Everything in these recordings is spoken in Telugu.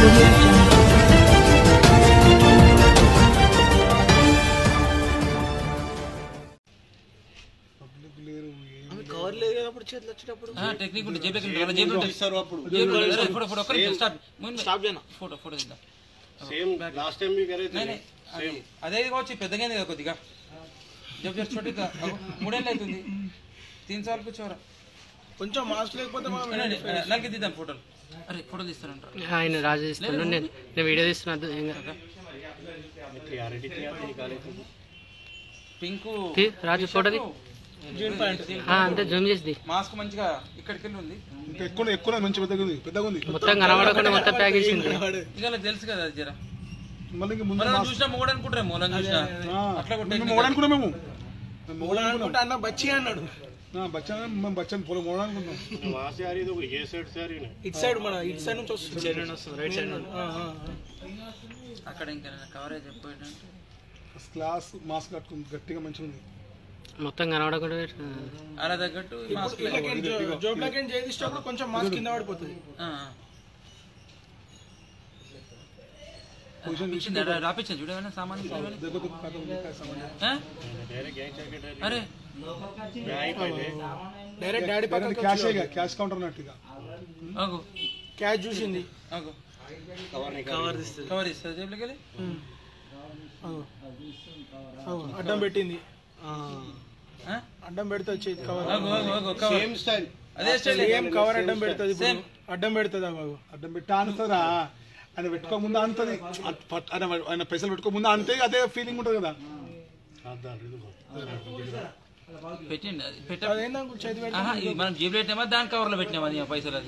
అదే కావచ్చు పెద్దగా కొద్దిగా जब जब छोटे का 3 ఏళ్ళు అవుతుంది 3 साल కూర్చోరా కొంచెం మాస్క్ లేకపోతే నాకు తీద్దాం ఫోటోలు అరే ఫోటోలు తీస్తారంట ఆయన రాజు తీస్తాను నేను వీడియో తీస్తున్నా పింకు రాజు ఫోటోది అంతే జూమ్ చేసి మాస్క్ మంచిగా ఇక్కడికి వెళ్ళి ఉంది ఎక్కువ మంచి పెద్దగా ఉంది మొత్తం కనబడకుండా మొత్తం ప్యాకేజ్ ఉంది ఇక తెలుసు కదా జరా చూసినా మొగడు అనుకుంటారే మూలం చూసినా అట్లా అనుకున్నా మేము అన్న బచ్చి అన్నాడు బచ్చన్ పొలం మూడు అనుకున్నాం ఇటు సైడ్ మన ఇటు సైడ్ నుంచి వస్తుంది రైట్ సైడ్ అక్కడ ఇంకా కవరేజ్ చెప్పేటంటే ఫస్ట్ క్లాస్ మాస్క్ కట్టుకుంది గట్టిగా మంచిగా ఉంది మొత్తం కనబడకుండా అలా తగ్గట్టు జోబ్లోకి చేసేటప్పుడు కొంచెం మాస్క్ కింద పడిపోతుంది రాపించాను చూడేమైనా సామాన్ అరే డైరెక్ట్ డాడీ క్యాష్ కౌంటర్ నట్టుగా క్యాష్ చూసింది కవర్ ఇస్తుంది జేబులోకి వెళ్ళి అడ్డం పెట్టింది అడ్డం పెడితే వచ్చేది కవర్ అదే స్టైల్ కవర్ అడ్డం పెడుతుంది అడ్డం పెడుతుంది అడ్డం పెట్టి ఆనుతుందా ఆయన పెట్టుకోముందు అంతది ఆయన పైసలు పెట్టుకోముందు అంతే అదే ఫీలింగ్ ఉంటుంది కదా మనం జేబులో పెట్టినామా దాని కవర్ లో పెట్టినామా పైసలు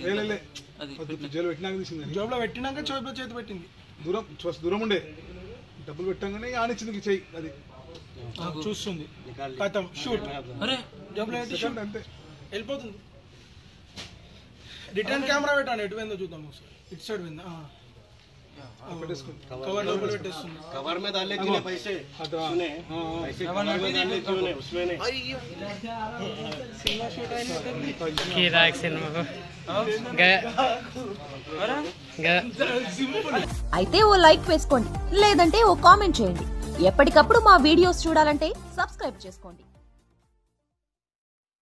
జేబులో పెట్టినాక చేతిలో చేతి పెట్టింది దూరం ఉండే డబ్బులు పెట్టగానే ఆనిచ్చింది చెయ్యి అది చూస్తుంది కథం షూట్ జేబులో అంతే వెళ్ళిపోతుంది రిటర్న్ కెమెరా పెట్టాను ఎటు పోయిందో చూద్దాం ఒకసారి ఇటు సైడ్ పోయిందా कवर डबल कवर में डाल लेती है पैसे सुने पैसे कवर में डाल लेती है उसमें नहीं सिनेमा शूट है ना की राख सिनेमा को అయితే ఓ లైక్ వేసుకోండి లేదంటే ఓ కామెంట్ చేయండి ఎప్పటికప్పుడు మా వీడియోస్ చూడాలంటే సబ్స్క్రైబ్ చేసుకోండి